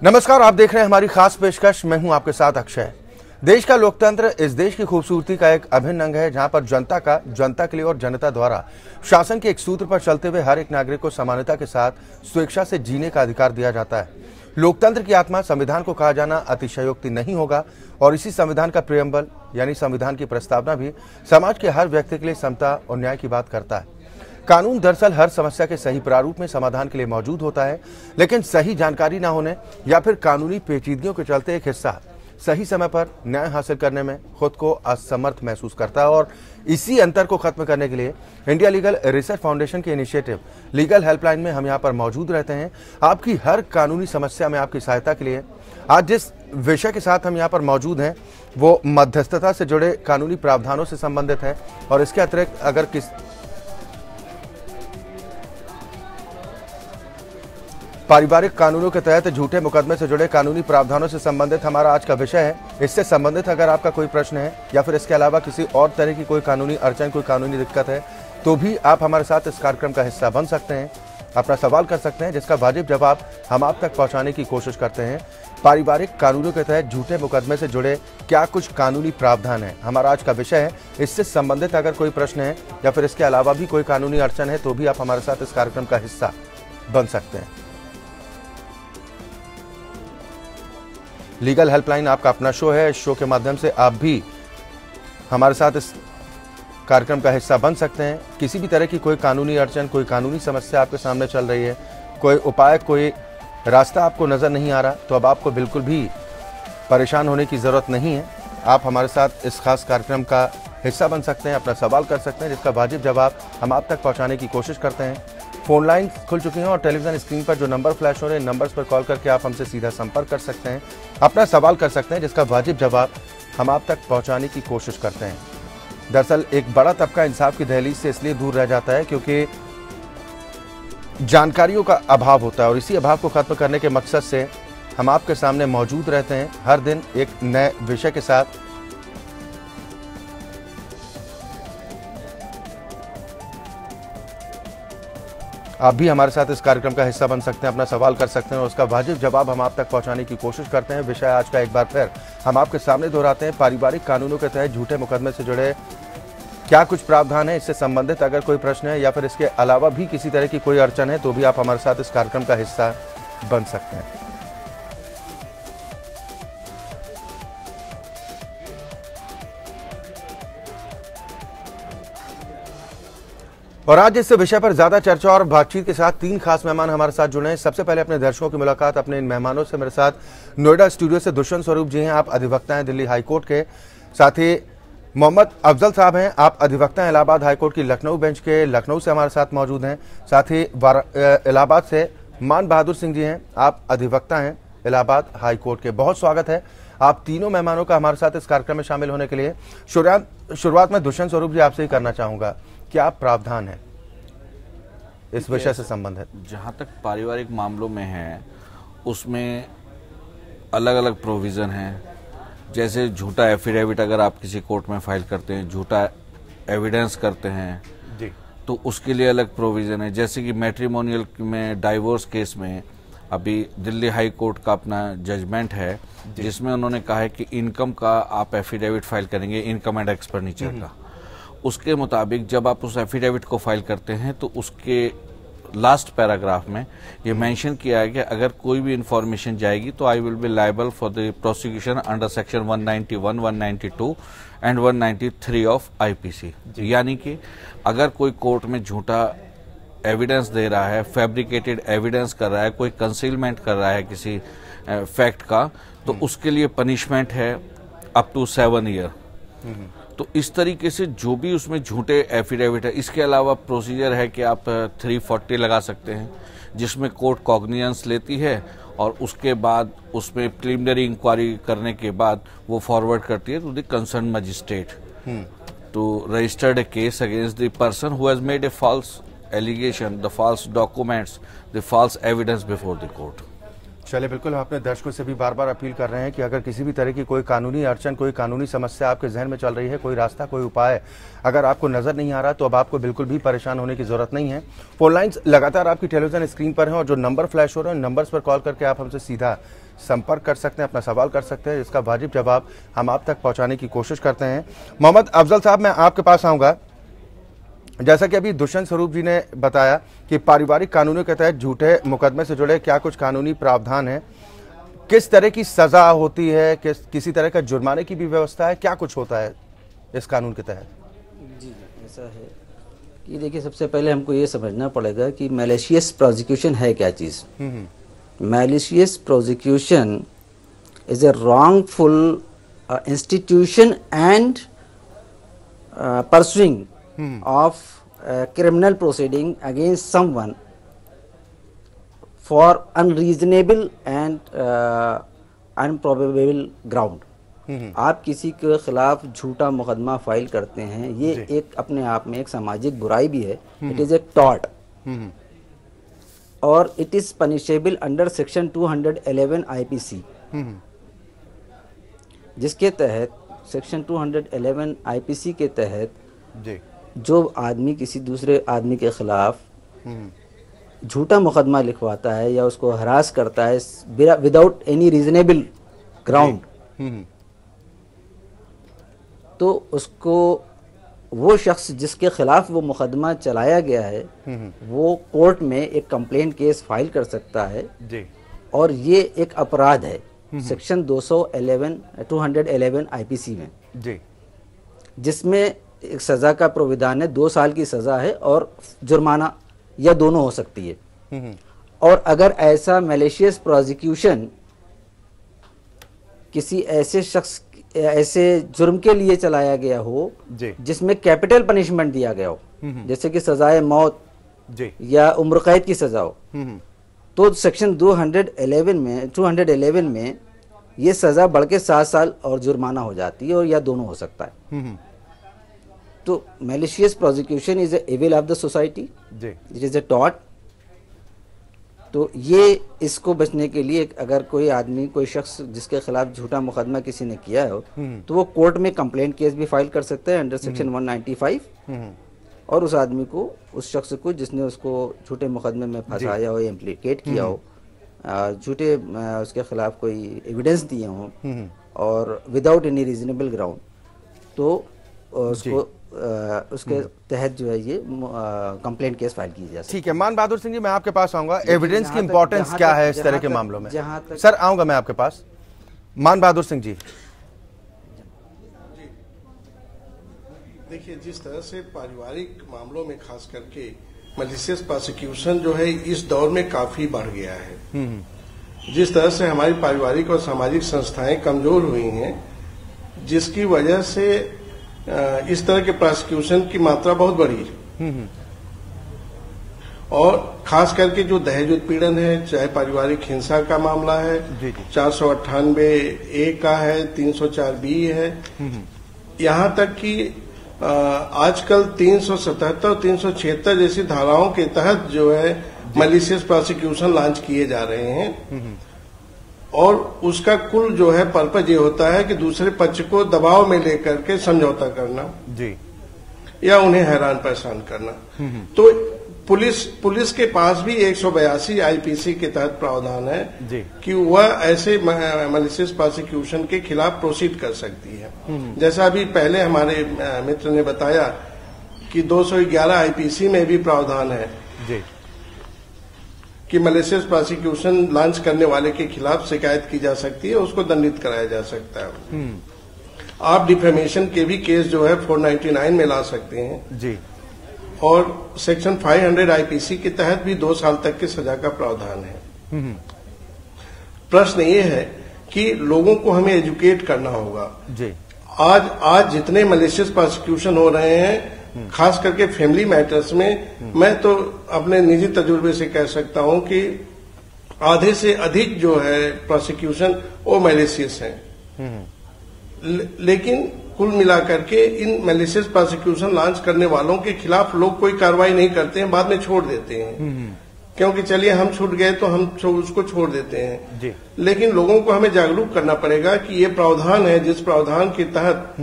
नमस्कार, आप देख रहे हैं हमारी खास पेशकश। मैं हूं आपके साथ अक्षय। देश का लोकतंत्र इस देश की खूबसूरती का एक अभिन्न अंग है, जहां पर जनता के लिए और जनता द्वारा शासन के एक सूत्र पर चलते हुए हर एक नागरिक को समानता के साथ स्वेच्छा से जीने का अधिकार दिया जाता है। लोकतंत्र की आत्मा संविधान को कहा जाना अतिशयोक्ति नहीं होगा और इसी संविधान का प्रियम्बल यानी संविधान की प्रस्तावना भी समाज के हर व्यक्ति के लिए समता और न्याय की बात करता है। कानून दरअसल हर समस्या के सही प्रारूप में समाधान के लिए मौजूद होता है, लेकिन सही जानकारी न होने या फिर कानूनी पेचीदगियों के चलते एक हिस्सा सही समय पर न्याय हासिल करने में खुद को असमर्थ महसूस करता है। और इसी अंतर को खत्म करने के लिए इंडिया लीगल रिसर्च फाउंडेशन के इनिशिएटिव लीगल हेल्पलाइन में हम यहाँ पर मौजूद रहते हैं, आपकी हर कानूनी समस्या में आपकी सहायता के लिए। आज जिस विषय के साथ हम यहाँ पर मौजूद हैं वो मध्यस्थता से जुड़े कानूनी प्रावधानों से संबंधित है और इसके अतिरिक्त अगर पारिवारिक कानूनों के तहत झूठे मुकदमे से जुड़े कानूनी प्रावधानों से संबंधित हमारा आज का विषय है। इससे संबंधित अगर आपका कोई प्रश्न है या फिर इसके अलावा किसी और तरह की कोई कानूनी अड़चन, कोई कानूनी दिक्कत है, तो भी आप हमारे साथ इस कार्यक्रम का हिस्सा बन सकते हैं, अपना सवाल कर सकते हैं, जिसका वाजिब जवाब हम आप तक पहुंचाने की कोशिश करते हैं। पारिवारिक कानूनों के तहत झूठे मुकदमे से जुड़े क्या कुछ कानूनी प्रावधान है, हमारा आज का विषय है। इससे संबंधित अगर कोई प्रश्न है या फिर इसके अलावा भी कोई कानूनी अड़चन है, तो भी आप हमारे साथ इस कार्यक्रम का हिस्सा बन सकते हैं। लीगल हेल्पलाइन आपका अपना शो है। इस शो के माध्यम से आप भी हमारे साथ इस कार्यक्रम का हिस्सा बन सकते हैं। किसी भी तरह की कोई कानूनी अड़चन, कोई कानूनी समस्या आपके सामने चल रही है, कोई उपाय, कोई रास्ता आपको नज़र नहीं आ रहा, तो अब आपको बिल्कुल भी परेशान होने की ज़रूरत नहीं है। आप हमारे साथ इस खास कार्यक्रम का हिस्सा बन सकते हैं, अपना सवाल कर सकते हैं, जिसका वाजिब जवाब हम आप तक पहुँचाने की कोशिश करते हैं। फ़ोन लाइन खुल चुकी हैं और टेलीविज़न स्क्रीन पर जो नंबर फ्लैश हो रहे हैं, नंबर्स पर कॉल करके आप हमसे सीधा संपर्क कर सकते हैं, अपना सवाल कर सकते हैं, जिसका वाजिब जवाब हम आप तक पहुंचाने की कोशिश करते हैं। दरअसल एक बड़ा तबका इंसाफ की दहलीज से इसलिए दूर रह जाता है क्योंकि जानकारियों का अभाव होता है और इसी अभाव को खत्म करने के मकसद से हम आपके सामने मौजूद रहते हैं हर दिन एक नए विषय के साथ। आप भी हमारे साथ इस कार्यक्रम का हिस्सा बन सकते हैं, अपना सवाल कर सकते हैं और उसका वाजिब जवाब हम आप तक पहुंचाने की कोशिश करते हैं। विषय आज का एक बार फिर हम आपके सामने दोहराते हैं, पारिवारिक कानूनों के तहत झूठे मुकदमे से जुड़े क्या कुछ प्रावधान है। इससे संबंधित अगर कोई प्रश्न है या फिर इसके अलावा भी किसी तरह की कोई अड़चन है, तो भी आप हमारे साथ इस कार्यक्रम का हिस्सा बन सकते हैं। और आज इस विषय पर ज्यादा चर्चा और बातचीत के साथ तीन खास मेहमान हमारे साथ जुड़े हैं। सबसे पहले अपने दर्शकों की मुलाकात अपने इन मेहमानों से। मेरे साथ नोएडा स्टूडियो से दुष्यंत स्वरूप जी हैं, आप अधिवक्ता हैं दिल्ली हाईकोर्ट के। साथ ही मोहम्मद अफजल साहब हैं, आप अधिवक्ता हैं इलाहाबाद हाईकोर्ट की लखनऊ बेंच के, लखनऊ से हमारे साथ मौजूद हैं। साथ ही इलाहाबाद से मान बहादुर सिंह जी हैं, आप अधिवक्ता हैं इलाहाबाद हाईकोर्ट के। बहुत स्वागत है आप तीनों मेहमानों का हमारे साथ इस कार्यक्रम में शामिल होने के लिए। शुरुआत में दुष्यंत स्वरूप जी आपसे ही करना चाहूंगा, क्या प्रावधान है इस विषय से संबंधित? जहाँ तक पारिवारिक मामलों में है उसमें अलग अलग प्रोविज़न हैं। जैसे झूठा एफिडेविट अगर आप किसी कोर्ट में फाइल करते हैं, झूठा एविडेंस करते हैं जी, तो उसके लिए अलग प्रोविज़न है। जैसे कि मैट्रिमोनियल में, डाइवोर्स केस में अभी दिल्ली हाई कोर्ट का अपना जजमेंट है जिसमें उन्होंने कहा है कि इनकम का आप एफिडेविट फाइल करेंगे, इनकम एंड एक्सपेंडिचर का। उसके मुताबिक जब आप उस एफिडेविट को फाइल करते हैं तो उसके लास्ट पैराग्राफ में ये मेंशन किया है कि अगर कोई भी इंफॉर्मेशन जाएगी तो I will be liable for the prosecution under section 191, 192 and 193 of IPC. यानी कि अगर कोई कोर्ट में झूठा एविडेंस दे रहा है, फैब्रिकेटेड एविडेंस कर रहा है, कोई कंसीलमेंट कर रहा है किसी फैक्ट का, तो उसके लिए पनिशमेंट है अप टू 7 ईयर। तो इस तरीके से जो भी उसमें झूठे एफिडेविट है, इसके अलावा प्रोसीजर है कि आप 340 लगा सकते हैं जिसमें कोर्ट कॉग्निजेंस लेती है और उसके बाद उसमें प्रिलिमिनरी इंक्वायरी करने के बाद वो फॉरवर्ड करती है to the concern magistrate to registered a case against the person who has made a false allegation, the false documents, the false evidence before the court. चलिए, बिल्कुल हम अपने दर्शकों से भी बार बार अपील कर रहे हैं कि अगर किसी भी तरह की कोई कानूनी अड़चन, कोई कानूनी समस्या आपके जहन में चल रही है, कोई रास्ता, कोई उपाय अगर आपको नजर नहीं आ रहा, तो अब आपको बिल्कुल भी परेशान होने की जरूरत नहीं है। फोन लाइन्स लगातार आपकी टेलीविजन स्क्रीन पर हैं और जो नंबर फ्लैश हो रहे हैं, नंबर्स पर कॉल करके आप हमसे सीधा संपर्क कर सकते हैं, अपना सवाल कर सकते हैं, जिसका वाजिब जवाब हम आप तक पहुंचाने की कोशिश करते हैं। मोहम्मद अफजल साहब, मैं आपके पास आऊँगा। जैसा कि अभी दुष्यंत स्वरूप जी ने बताया कि पारिवारिक कानूनों के तहत झूठे मुकदमे से जुड़े क्या कुछ कानूनी प्रावधान है, किस तरह की सजा होती है, किसी तरह का जुर्माने की भी व्यवस्था है, क्या कुछ होता है इस कानून के तहत? जी, ऐसा है कि देखिए, सबसे पहले हमको ये समझना पड़ेगा कि मैलिशियस प्रोसिक्यूशन है क्या चीज़। Malicious prosecution is a wrongful institution and pursuing of criminal proceeding against someone for unreasonable and unprobable ground। आप किसी के खिलाफ झूठा मुकदमा फाइल करते हैं, ये एक अपने आप में एक सामाजिक बुराई भी है। इट इज ए टॉर्ट और it is punishable under section 211 IPC, जिसके तहत सेक्शन 211 IPC के तहत जो आदमी किसी दूसरे आदमी के खिलाफ झूठा मुकदमा लिखवाता है या उसको हरास करता है विदाउट एनी रीजनेबल ग्राउंड, तो उसको वो शख्स जिसके खिलाफ वो मुकदमा चलाया गया है वो कोर्ट में एक कंप्लेंट केस फाइल कर सकता है जी। और ये एक अपराध है सेक्शन 211 IPC में जी, जिसमें एक सजा का प्रावधान है, 2 साल की सजा है और जुर्माना या दोनों हो सकती है। और अगर ऐसा मैलिशियस प्रोसिक्यूशन किसी ऐसे शख्स ऐसे जुर्म के लिए चलाया गया हो जिसमें कैपिटल पनिशमेंट दिया गया हो, जैसे कि सजाए मौत या उम्र कैद की सजा हो, तो सेक्शन 211 में ये सजा बढ़ के 7 साल और जुर्माना हो जाती है और या दोनों हो सकता है। तो malicious prosecution is a evil of the society, it is a tort. तो ये इसको बचने के लिए अगर कोई आदमी, कोई शख्स जिसके खिलाफ झूठा मुकदमा किसी ने किया हो तो वो कोर्ट में कंप्लेंट केस भी फाइल कर सकता है अंडर सेक्शन 195 और उस आदमी को, उस शख्स को जिसने उसको झूठे मुकदमे में फंसाया हो, इम्प्लीकेट किया हो, झूठे उसके खिलाफ कोई एविडेंस दिए हों और विदाउट एनी रीजनेबल ग्राउंड, तो उसको उसके तहत जो है ये कंप्लेंट केस फाइल की जा सकती है। ठीक है, मान बहादुर सिंह जी, मैं आपके पास आऊंगा। एविडेंस की इंपॉर्टेंस क्या है इस तरह के मामलों में? सर आऊंगा मैं आपके पास। मान बहादुर सिंह जी, देखिए, जिस तरह से पारिवारिक मामलों में खास करके मैलिशियस प्रोसिक्यूशन जो है इस दौर में काफी बढ़ गया है। जिस तरह से हमारी पारिवारिक और सामाजिक संस्थाएं कमजोर हुई हैं, जिसकी वजह से इस तरह के प्रोसिक्यूशन की मात्रा बहुत बढ़ी है। और खास करके जो दहेज उत्पीड़न है, चाहे पारिवारिक हिंसा का मामला है, 498A का है, 304B है, यहाँ तक कि आजकल 377 और 376 जैसी धाराओं के तहत जो है मैलिशियस प्रोसिक्यूशन लॉन्च किए जा रहे हैं। और उसका कुल जो है पर्पज ये होता है कि दूसरे पक्ष को दबाव में लेकर के समझौता करना जी, या उन्हें हैरान परेशान करना। तो पुलिस के पास भी 182 IPC के तहत प्रावधान है जी, कि वह ऐसे मैलिशियस प्रोसिक्यूशन के खिलाफ प्रोसीड कर सकती है। जैसा अभी पहले हमारे मित्र ने बताया कि 211 IPC में भी प्रावधान है जी, कि मैलिशियस प्रोसिक्यूशन लॉन्च करने वाले के खिलाफ शिकायत की जा सकती है, उसको दंडित कराया जा सकता है। आप डिफेमेशन के भी केस जो है 499 में ला सकते हैं जी। और सेक्शन 500 IPC के तहत भी 2 साल तक की सजा का प्रावधान है। प्रश्न ये है कि लोगों को हमें एजुकेट करना होगा जी। आज जितने मैलिशियस प्रोसिक्यूशन हो रहे हैं, खास करके फैमिली मैटर्स में, मैं तो अपने निजी तजुर्बे से कह सकता हूं कि आधे से अधिक जो है प्रोसिक्यूशन वो मैलिशियस हैं। लेकिन कुल मिलाकर के इन मैलिशियस प्रोसिक्यूशन लॉन्च करने वालों के खिलाफ लोग कोई कार्रवाई नहीं करते हैं, बाद में छोड़ देते हैं, क्योंकि चलिए हम छूट गए तो हम उसको छोड़ देते हैं जी। लेकिन लोगों को हमें जागरूक करना पड़ेगा कि ये प्रावधान है जिस प्रावधान के तहत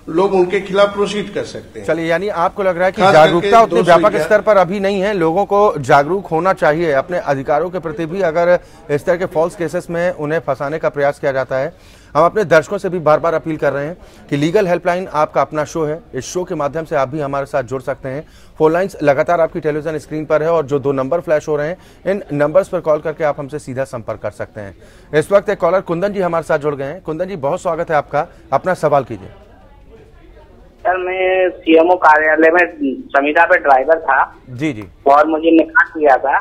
लोग उनके खिलाफ प्रोसीड कर सकते हैं। चलिए, यानी आपको लग रहा है कि जागरूकता उतनी व्यापक स्तर पर अभी नहीं है, लोगों को जागरूक होना चाहिए अपने अधिकारों के प्रति भी। अगर इस तरह के फॉल्स केसेस में उन्हें फंसाने का प्रयास किया जाता है, हम अपने दर्शकों से भी बार बार अपील कर रहे हैं कि लीगल हेल्पलाइन आपका अपना शो है, इस शो के माध्यम से आप भी हमारे साथ जुड़ सकते हैं। फोन लाइन्स लगातार आपकी टेलीविजन स्क्रीन पर है और जो 2 नंबर फ्लैश हो रहे हैं, इन नंबर्स पर कॉल करके आप हमसे सीधा संपर्क कर सकते हैं। इस वक्त एक कॉलर कुंदन जी हमारे साथ जुड़ गए हैं। कुंदन जी, बहुत स्वागत है आपका, अपना सवाल कीजिए। सर, मैं सीएमओ कार्यालय में संविदा पे ड्राइवर था जी जी, और मुझे निकाल दिया था।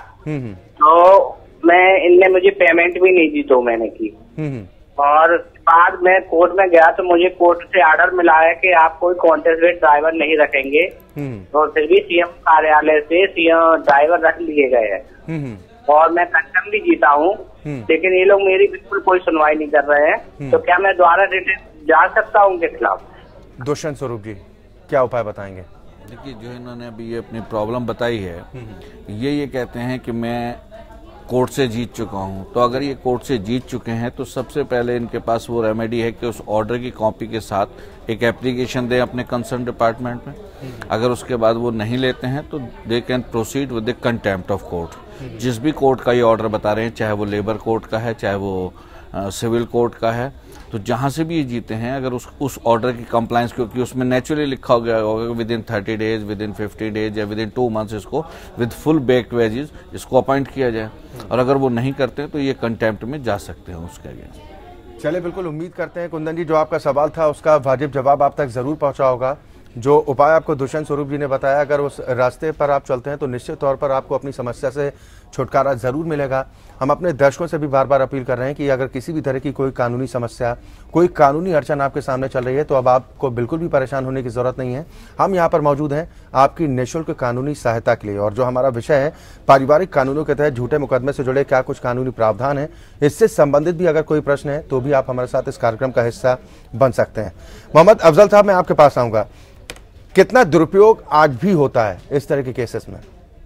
तो इनने मुझे पेमेंट भी नहीं दी 2 महीने की। और बाद में कोर्ट में गया तो मुझे कोर्ट से ऑर्डर मिला है कि आप कोई कॉन्टेस्ट ड्राइवर नहीं रखेंगे। तो फिर भी सीएम कार्यालय से ड्राइवर रख लिए गए हैं और मैं कंटम भी जीता हूँ, लेकिन ये लोग मेरी बिल्कुल कोई सुनवाई नहीं कर रहे हैं। तो क्या मैं दोबारा रिटर्न जा सकता हूँ उनके खिलाफ? दुष्यंत स्वरूप जी, क्या उपाय बताएंगे? देखिए, जो इन्होंने अभी ये अपनी प्रॉब्लम बताई है, ये कहते हैं कि मैं कोर्ट से जीत चुका हूं। तो अगर ये कोर्ट से जीत चुके हैं तो सबसे पहले इनके पास वो रेमेडी है कि उस ऑर्डर की कॉपी के साथ एक एप्लीकेशन दें अपने कंसर्न डिपार्टमेंट में। अगर उसके बाद वो नहीं लेते हैं तो they can proceed with the contempt of court. जिस भी कोर्ट का ये ऑर्डर बता रहे हैं, चाहे वो लेबर कोर्ट का है, चाहे वो सिविल कोर्ट का है, तो जहां से भी ये जीते हैं, अगर उस ऑर्डर की कंप्लायंस, क्योंकि उसमें नेचुरली लिखा हो गया होगा within 30 days, within 50 days या विद इन 2 मंथ्स इसको विद फुल बेक्ड वेजेस इसको अपॉइंट किया जाए। और अगर वो नहीं करते तो ये कंटेम्प्ट में जा सकते हैं उसके अगेंस्ट। चलिए, बिल्कुल उम्मीद करते हैं कुंदन जी, जो आपका सवाल था उसका वाजिब जवाब आप तक जरूर पहुंचा होगा। जो उपाय आपको दुष्यंत स्वरूप जी ने बताया, अगर उस रास्ते पर आप चलते हैं तो निश्चित तौर पर आपको अपनी समस्या से छुटकारा जरूर मिलेगा। हम अपने दर्शकों से भी बार बार अपील कर रहे हैं कि अगर किसी भी तरह की कोई कानूनी समस्या, कोई कानूनी अड़चन आपके सामने चल रही है तो अब आपको बिल्कुल भी परेशान होने की जरूरत नहीं है। हम यहाँ पर मौजूद हैं आपकी निःशुल्क कानूनी सहायता के लिए। और जो हमारा विषय है, पारिवारिक कानूनों के तहत झूठे मुकदमे से जुड़े क्या कुछ कानूनी प्रावधान है, इससे संबंधित भी अगर कोई प्रश्न है तो भी आप हमारे साथ इस कार्यक्रम का हिस्सा बन सकते हैं। मोहम्मद अफजल साहब, मैं आपके पास आऊंगा। कितना दुरुपयोग आज भी होता है इस तरह के केसेस में?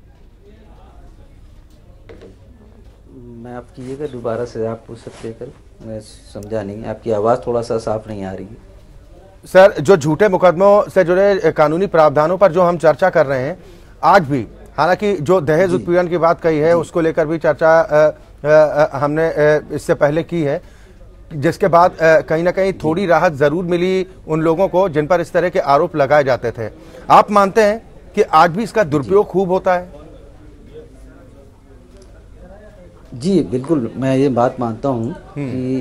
मैं आप कीजिएगा दोबारा से, आप पूछ सकते हैं? मैं समझा नहीं, आपकी आवाज़ थोड़ा सा साफ नहीं आ रही है। सर, जो झूठे मुकदमों से जुड़े कानूनी प्रावधानों पर जो हम चर्चा कर रहे हैं आज भी, हालांकि जो दहेज उत्पीड़न की बात कही है उसको लेकर भी चर्चा हमने इससे पहले की है, जिसके बाद कहीं ना कहीं थोड़ी राहत जरूर मिली उन लोगों को जिन पर इस तरह के आरोप लगाए जाते थे। आप मानते हैं कि आज भी इसका दुरुपयोग खूब होता है? जी बिल्कुल, मैं ये बात मानता हूँ कि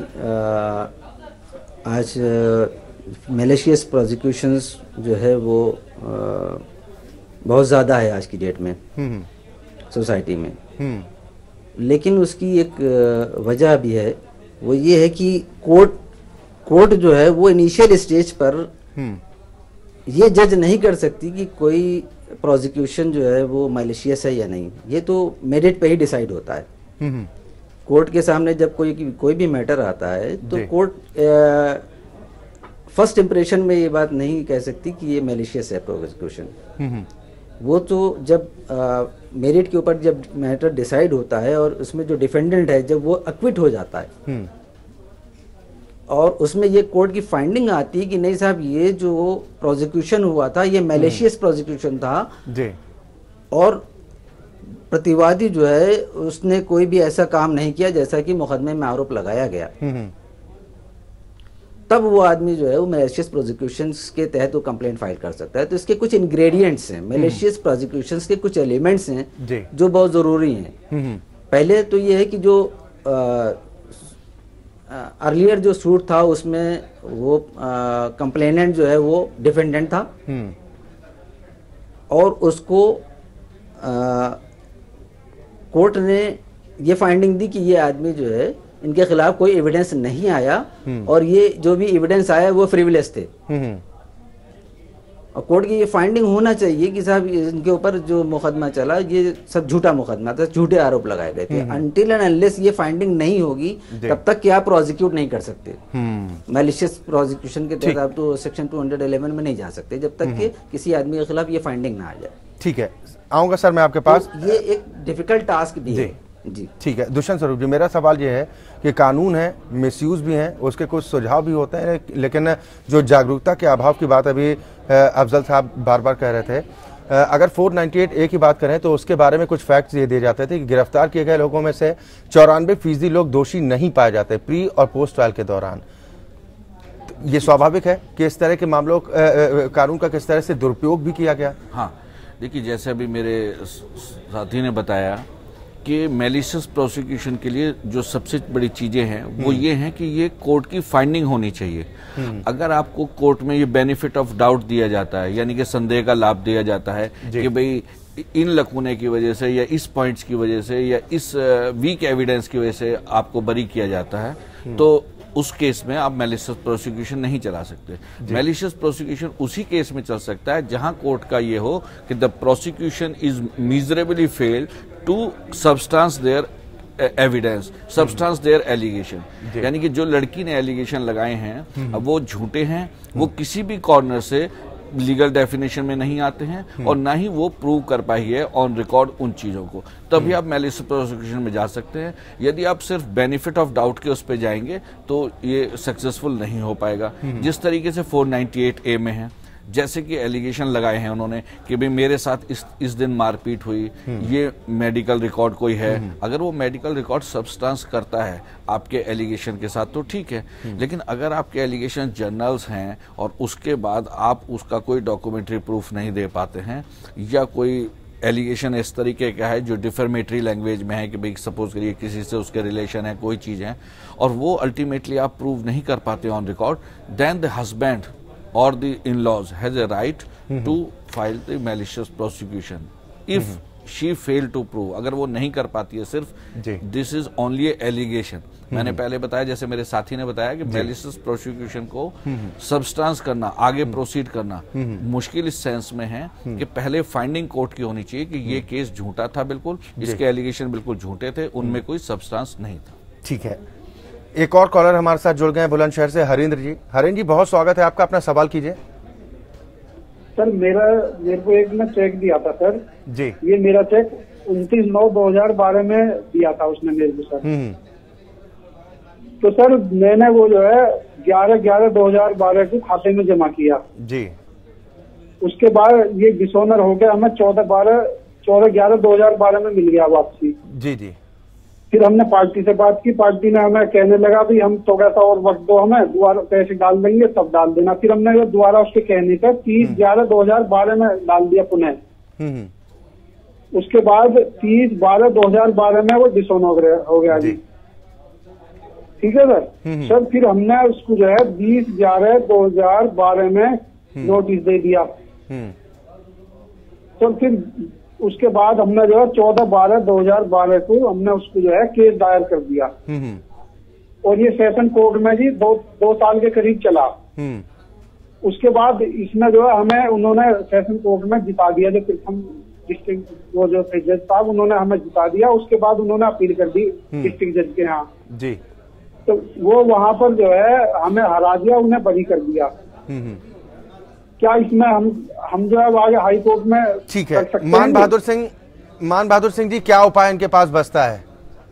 आज मैलिशियस प्रोसिक्यूशंस जो है वो बहुत ज़्यादा है आज की डेट में सोसाइटी में। लेकिन उसकी एक वजह भी है, वो ये है कि कोर्ट जो है वो इनिशियल स्टेज पर ये जज नहीं कर सकती कि कोई प्रोसिक्यूशन जो है वो मैलिशियस है या नहीं। ये तो मेरिट पे ही डिसाइड होता है। कोर्ट के सामने जब कोई भी मैटर आता है तो कोर्ट फर्स्ट इंप्रेशन में ये बात नहीं कह सकती कि ये मैलिशियस है प्रोसिक्यूशन। वो तो जब मेरिट के ऊपर जब मैटर डिसाइड होता है और उसमें जो डिफेंडेंट है जब वो एक्विट हो जाता है और उसमें ये कोर्ट की फाइंडिंग आती है कि नहीं साहब, ये जो प्रोसिक्यूशन हुआ था ये मैलिशियस प्रोसिक्यूशन था जी, और प्रतिवादी जो है उसने कोई भी ऐसा काम नहीं किया जैसा कि मुकदमे में आरोप लगाया गया, तब वो आदमी जो है वो मैलिशियस प्रोसिक्यूशंस के तहत वो कंप्लेंट फाइल कर सकता है। तो इसके कुछ इंग्रेडिएंट्स हैं, मैलिशियस प्रोसिक्यूशंस के कुछ एलिमेंट्स हैं जो बहुत जरूरी हैं। पहले तो ये है कि जो अर्लियर जो सूट था उसमें वो कंप्लेनेंट जो है वो डिफेंडेंट था और उसको कोर्ट ने ये फाइंडिंग दी कि ये आदमी जो है इनके खिलाफ कोई एविडेंस नहीं आया और ये जो भी एविडेंस आया वो फ्रीविलेस थे। और कोर्ट की ये फाइंडिंग होना चाहिए कि साहब इनके ऊपर जो मुकदमा चला ये सब झूठा मुकदमा था, झूठे आरोप लगाए गए थे। अनटिल एंड अनलेस ये फाइंडिंग नहीं होगी तब तक क्या प्रोसिक्यूट नहीं कर सकते। मैलिशियस प्रोसिक्यूशन के तहत आप तो सेक्शन 211 में नहीं जा सकते जब तक कि किसी आदमी के खिलाफ ये फाइंडिंग ना आ जाए। ठीक है, आऊंगा सर मैं आपके पास। तो ये एक डिफिकल्ट टास्क भी है जी ठीक है दुष्यंत स्वरूप जी, मेरा सवाल ये है कि कानून है, मिसयूज भी हैं, उसके कुछ सुझाव भी होते हैं, लेकिन जो जागरूकता के अभाव की बात अभी अफजल साहब बार बार कह रहे थे, अगर 498A की बात करें तो उसके बारे में कुछ फैक्ट्स ये दिए जाते थे कि गिरफ्तार किए गए लोगों में से 94% लोग दोषी नहीं पाए जाते प्री और पोस्ट ट्रायल के दौरान। ये स्वाभाविक है कि इस तरह के मामलों कानून का किस तरह से दुरुपयोग भी किया गया। हाँ देखिए, जैसे अभी मेरे साथी ने बताया कि मैलिशियस प्रोसिक्यूशन के लिए जो सबसे बड़ी चीजें हैं वो ये हैं कि ये कोर्ट की फाइंडिंग होनी चाहिए। अगर आपको कोर्ट में ये बेनिफिट ऑफ डाउट दिया जाता है, यानी कि संदेह का लाभ दिया जाता है कि भाई इन लकूने की वजह से या इस पॉइंट्स की वजह से या इस वीक एविडेंस की वजह से आपको बरी किया जाता है, तो उस केस में आप मैलिशियस प्रोसिक्यूशन नहीं चला सकते। मैलिशियस प्रोसिक्यूशन उसी केस में चल सकता है जहां कोर्ट का ये हो कि the prosecution is miserably failed to substance their evidence, substance their allegation, यानी कि जो लड़की ने एलिगेशन लगाए हैं अब वो झूठे हैं, वो किसी भी कॉर्नर से लीगल डेफिनेशन में नहीं आते हैं और ना ही वो प्रूव कर पाई है ऑन रिकॉर्ड उन चीजों को, तभी आप मैलिशियस प्रोसिक्यूशन में जा सकते हैं। यदि आप सिर्फ बेनिफिट ऑफ डाउट के उस पे जाएंगे तो ये सक्सेसफुल नहीं हो पाएगा। जिस तरीके से 498A में है, जैसे कि एलिगेशन लगाए हैं उन्होंने कि भाई मेरे साथ इस दिन मारपीट हुई, ये मेडिकल रिकॉर्ड कोई है, अगर वो मेडिकल रिकॉर्ड सब्सटेंस करता है आपके एलिगेशन के साथ तो ठीक है, लेकिन अगर आपके एलिगेशन जर्नल्स हैं और उसके बाद आप उसका कोई डॉक्यूमेंट्री प्रूफ नहीं दे पाते हैं या कोई एलिगेशन इस तरीके का है जो डिफर्मेटरी लैंग्वेज में है कि भाई सपोज करिए किसी से उसके रिलेशन है, कोई चीज है, और वो अल्टीमेटली आप प्रूव नहीं कर पाते on record, then the husband or the in-laws has a right to file the malicious prosecution if she failed to prove। अगर वो नहीं कर पाती है, सिर्फ this is only a allegation। मैंने पहले बताया, जैसे मेरे साथी ने बताया कि malicious prosecution को substance करना, आगे प्रोसीड करना मुश्किल इस सेंस में है कि पहले फाइंडिंग कोर्ट की होनी चाहिए कि ये केस झूठा था, बिल्कुल इसके एलिगेशन बिल्कुल झूठे थे, उनमें कोई सब्सटेंस नहीं था। ठीक है, एक और कॉलर हमारे साथ जुड़ गए हैं बुलंदशहर से, हरिंद्र जी। हरिंद्र जी बहुत स्वागत है आपका, अपना सवाल कीजिए। सर मेरे को एक ने चेक दिया था सर जी, ये मेरा चेक 29/9/2012 में दिया था उसने मेरे को सर। तो सर मैंने वो जो है 11/11/2012 को खाते में जमा किया जी। उसके बाद ये डिसऑनर हो गया, हमें 14/11/2012 में मिल गया वापसी। जी जी। फिर हमने पार्टी से बात की, पार्टी ने हमें कहने लगा भी हम थोड़ा सा और वक्त दो, हमें दोबारा पैसे डाल देंगे तब डाल देना। फिर हमने दोबारा उसके कहने पर 30/11/2012 में डाल दिया पुनः। उसके बाद 30/12/2012 में वो डिसऑनर हो गया जी। ठीक है सर। सर फिर हमने उसको जो है 20/11/2012 में नोटिस दे दिया। तो फिर उसके बाद हमने जो है 14/12/2012 को हमने उसको जो है केस दायर कर दिया और ये सेशन कोर्ट में जी दो साल के करीब चला। उसके बाद इसमें जो है हमें उन्होंने सेशन कोर्ट में जिता दिया, जो प्रथम डिस्ट्रिक्ट वो जो जज साहब उन्होंने हमें जिता दिया। उसके बाद उन्होंने अपील कर दी डिस्ट्रिक्ट जज के यहाँ जी, तो वो वहां पर जो है हमें हरा दिया, उन्हें बरी कर दिया। क्या इसमें हम जो है आगे हाई कोर्ट में ठीक है। मान बहादुर सिंह जी, क्या उपाय इनके पास बचता है?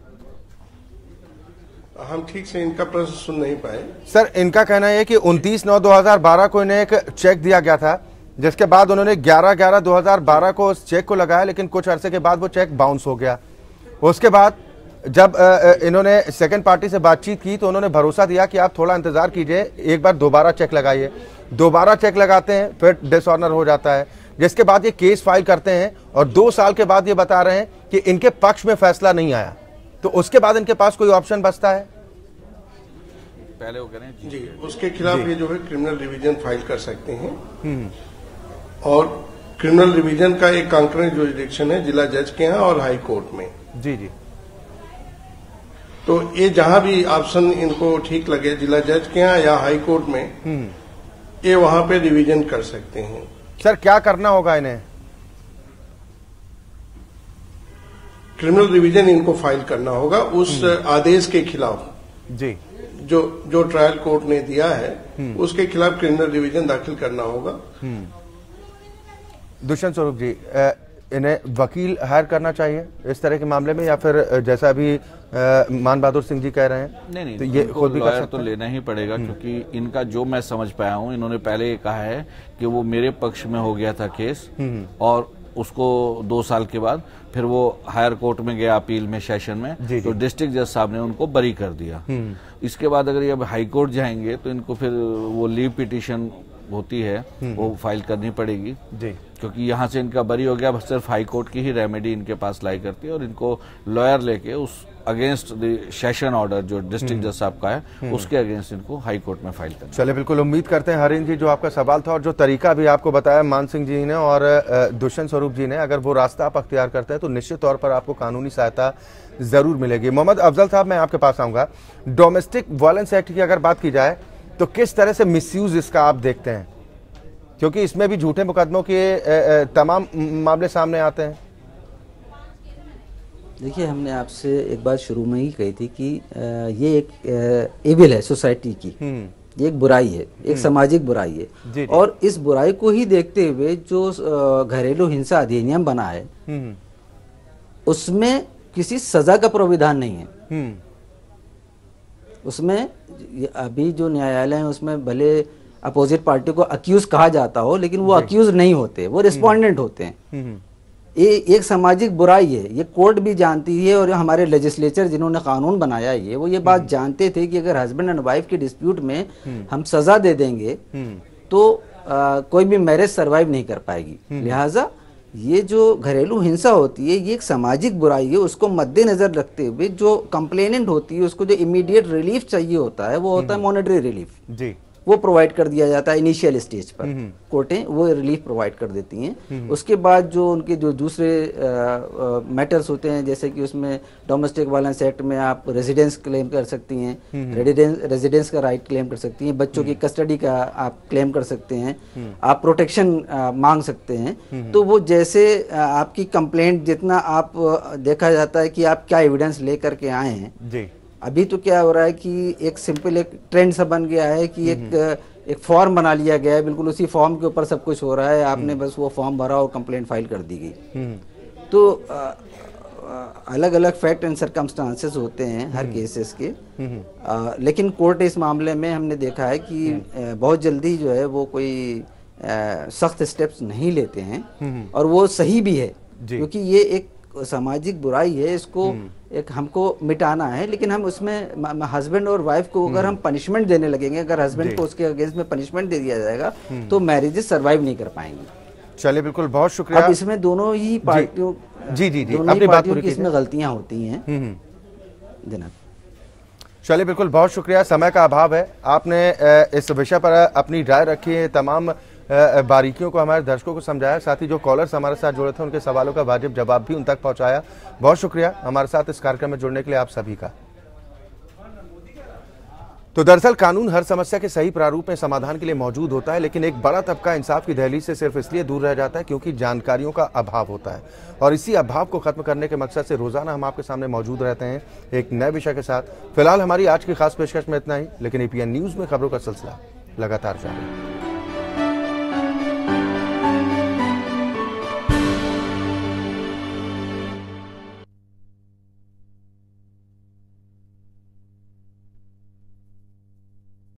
हम ठीक से इनका प्रश्न सुन नहीं पाए सर। इनका कहना है कि 29/9/2012 को इन्हें एक चेक दिया गया था, जिसके बाद उन्होंने 11/11/2012 को उस चेक को लगाया, लेकिन कुछ अरसे के बाद वो चेक बाउंस हो गया। उसके बाद जब इन्होंने सेकंड पार्टी से बातचीत की तो उन्होंने भरोसा दिया कि आप थोड़ा इंतजार कीजिए, एक बार दोबारा चेक लगाइए। दोबारा चेक लगाते हैं, फिर डिसऑनर हो जाता है, जिसके बाद ये केस फाइल करते हैं और 2 साल के बाद ये बता रहे हैं कि इनके पक्ष में फैसला नहीं आया। तो उसके बाद इनके पास कोई ऑप्शन बचता है? पहले वो करें जी, उसके खिलाफ ये जो है क्रिमिनल रिवीजन फाइल कर सकते हैं और क्रिमिनल रिवीजन का एक कंकरेंट जुरिडिक्शन है जिला जज के यहाँ और हाई कोर्ट में। जी जी। तो ये जहां भी ऑप्शन इनको ठीक लगे, जिला जज के यहाँ या हाई कोर्ट में, ये वहां पे रिवीजन कर सकते हैं। सर क्या करना होगा इन्हें? क्रिमिनल रिवीजन इनको फाइल करना होगा उस आदेश के खिलाफ जी, जो ट्रायल कोर्ट ने दिया है उसके खिलाफ क्रिमिनल रिवीजन दाखिल करना होगा। दुष्यंत स्वरूप जी, इन्हें वकील हायर करना चाहिए इस तरह के मामले में, या फिर जैसा अभी मान बहादुर सिंह जी कह रहे हैं? नहीं, तो ये खुद भी लॉयर तो लेना ही पड़ेगा, क्योंकि इनका जो मैं समझ पाया हूँ, इन्होंने पहले ये कहा है कि वो मेरे पक्ष में हो गया था केस, और उसको 2 साल के बाद फिर वो हायर कोर्ट में गया अपील में, सेशन में, तो डिस्ट्रिक्ट जज साहब ने उनको बरी कर दिया। इसके बाद अगर ये अब हाई कोर्ट जाएंगे तो इनको फिर वो लीव पिटीशन होती है वो फाइल करनी पड़ेगी जी, क्योंकि यहाँ से इनका बरी हो गया। बस सिर्फ हाई कोर्ट की ही रेमेडी इनके पास लाई करती है, और इनको लॉयर लेके उस अगेंस्ट द सेशन ऑर्डर जो डिस्ट्रिक्ट जज साहब का है उसके अगेंस्ट इनको हाई कोर्ट में फाइल करना। चलिए, बिल्कुल उम्मीद करते हैं हरीन जी, जो आपका सवाल था और जो तरीका भी आपको बताया मान सिंह जी ने और दुष्यंत स्वरूप जी ने, अगर वो रास्ता आप अख्तियार करते हैं तो निश्चित तौर पर आपको कानूनी सहायता जरूर मिलेगी। मोहम्मद अफजल साहब, मैं आपके पास आऊंगा। डोमेस्टिक वायलेंस एक्ट की अगर बात की जाए तो किस तरह से मिसयूज इसका आप देखते हैं, क्योंकि इसमें भी झूठे मुकदमों के तमाम मामले सामने आते हैं? देखिए, हमने आपसे एक बात शुरू में ही कही थी कि ये एक एविल है सोसाइटी की, ये एक बुराई है, एक सामाजिक बुराई है जी। और इस बुराई को ही देखते हुए जो घरेलू हिंसा अधिनियम बना है उसमें किसी सजा का प्रावधान नहीं है। उसमें अभी जो न्यायालय है उसमें भले अपोजिट पार्टी को अक्यूज कहा जाता हो, लेकिन वो अक्यूज नहीं होते, वो रिस्पोंडेंट होते हैं। ये एक सामाजिक बुराई है, ये कोर्ट भी जानती है, और हमारे लेजिस्लेचर जिन्होंने कानून बनाया ये वो ये बात जानते थे कि अगर हस्बैंड एंड वाइफ की डिस्प्यूट में हम सजा दे देंगे तो कोई भी मैरिज सरवाइव नहीं कर पाएगी। लिहाजा ये जो घरेलू हिंसा होती है ये एक सामाजिक बुराई है, उसको मद्देनजर रखते हुए जो कंप्लेनेंट होती है उसको जो इमीडिएट रिलीफ चाहिए होता है वो होता है मॉनेटरी रिलीफ जी, वो प्रोवाइड कर दिया जाता है इनिशियल स्टेज पर। कोर्टें वो रिलीफ प्रोवाइड कर देती हैं। उसके बाद जो उनके जो दूसरे मैटर्स होते हैं, जैसे कि उसमें डोमेस्टिक वायलेंस एक्ट में आप रेजिडेंस क्लेम कर सकती हैं, रेजिडेंस का राइट क्लेम कर सकती हैं, बच्चों की कस्टडी का आप क्लेम कर सकते हैं, आप प्रोटेक्शन मांग सकते हैं। तो वो जैसे आपकी कंप्लेंट जितना आप देखा जाता है कि आप क्या एविडेंस लेकर के आए हैं जी। अभी तो क्या हो रहा है कि एक सिंपल एक ट्रेंड सा बन गया है कि एक फॉर्म बना लिया गया है, बिल्कुल उसी फॉर्म के ऊपर सब कुछ हो रहा है, आपने बस वो फॉर्म भरा और कंप्लेंट फाइल कर दी गई। तो अलग अलग फैक्ट एंड सर्कमस्टांसेस होते हैं हर केसेस के, लेकिन कोर्ट इस मामले में हमने देखा है कि बहुत जल्दी जो है वो कोई सख्त स्टेप्स नहीं लेते हैं, और वो सही भी है क्योंकि ये एक सामाजिक बुराई है, इसको एक हमको मिटाना है। लेकिन हम उसमें हस्बैंड और वाइफ को अगर हम पनिशमेंट देने लगेंगे, अगर हस्बैंड को उसके अगेंस्ट में पनिशमेंट दे दिया जाएगा तो मैरिजेस सरवाइव नहीं कर पाएंगी। चलिए, बिल्कुल, बहुत शुक्रिया। अब इसमें दोनों ही पार्टियों दोनों ही पार्टियों की इसमें गलतियां होती हैं जनाब। चलिए, बिल्कुल, बहुत शुक्रिया। समय का अभाव है, आपने इस विषय पर अपनी राय रखी है, तमाम बारीकियों को हमारे दर्शकों को समझाया, साथ ही जो कॉलर्स हमारे साथ जुड़े थे उनके सवालों का वाजिब जवाब भी उन तक पहुंचाया। बहुत शुक्रिया हमारे साथ इस कार्यक्रम में जुड़ने के लिए आप सभी का। तो दरअसल कानून हर समस्या के सही प्रारूप में समाधान के लिए मौजूद होता है, लेकिन एक बड़ा तबका इंसाफ की दहलीज से सिर्फ इसलिए दूर रह जाता है क्योंकि जानकारियों का अभाव होता है, और इसी अभाव को खत्म करने के मकसद से रोजाना हम आपके सामने मौजूद रहते हैं एक नए विषय के साथ। फिलहाल हमारी आज की खास पेशकश में इतना ही, लेकिन APN न्यूज में खबरों का सिलसिला लगातार जारी है।